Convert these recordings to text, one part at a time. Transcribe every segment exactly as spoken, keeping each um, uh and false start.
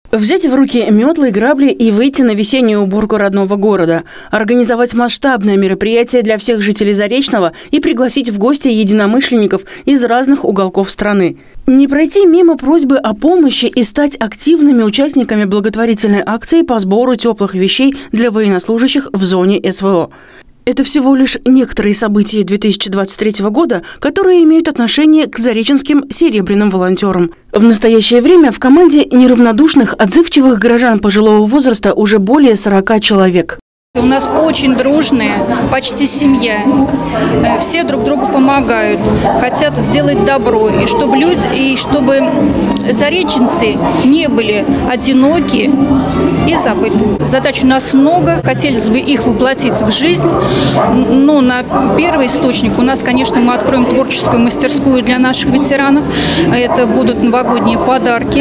Взять в руки метлы и грабли и выйти на весеннюю уборку родного города. Организовать масштабное мероприятие для всех жителей Заречного и пригласить в гости единомышленников из разных уголков страны. Не пройти мимо просьбы о помощи и стать активными участниками благотворительной акции по сбору теплых вещей для военнослужащих в зоне эс вэ о. Это всего лишь некоторые события две тысячи двадцать третьего года, которые имеют отношение к зареченским серебряным волонтерам. В настоящее время в команде неравнодушных, отзывчивых горожан пожилого возраста уже более сорока человек. У нас очень дружная, почти семья. Все друг другу помогают, хотят сделать добро, и чтобы люди, и чтобы зареченцы не были одиноки и забыты. Задач у нас много, хотелось бы их воплотить в жизнь, но на первый источник у нас, конечно, мы откроем творческую мастерскую для наших ветеранов. Это будут новогодние подарки.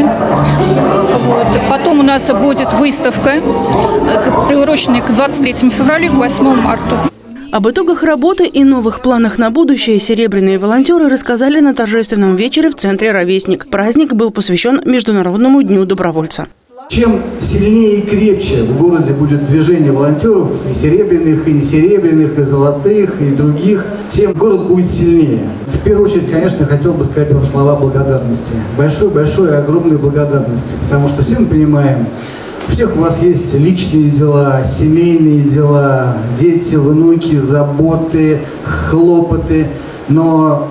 Вот. Потом у нас будет выставка, приуроченная к двадцать третьему февраля, к восьмому марта. Об итогах работы и новых планах на будущее серебряные волонтеры рассказали на торжественном вечере в центре «Ровесник». Праздник был посвящен Международному дню добровольца. Чем сильнее и крепче в городе будет движение волонтеров, и серебряных, и несеребряных, и золотых, и других, тем город будет сильнее. В первую очередь, конечно, хотел бы сказать вам слова благодарности. Большой-большой и огромной благодарности, потому что все мы понимаем, у всех у вас есть личные дела, семейные дела, дети, внуки, заботы, хлопоты. Но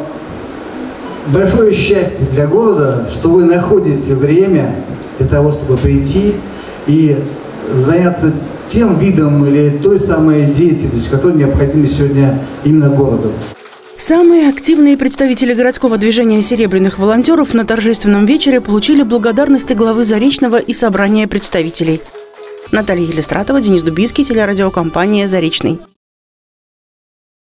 большое счастье для города, что вы находите время для того, чтобы прийти и заняться тем видом или той самой деятельностью, которая необходима сегодня именно городу. Самые активные представители городского движения серебряных волонтеров на торжественном вечере получили благодарности главы Заречного и собрания представителей. Наталья Елистратова, Денис Дубинский, телерадиокомпания «Заречный».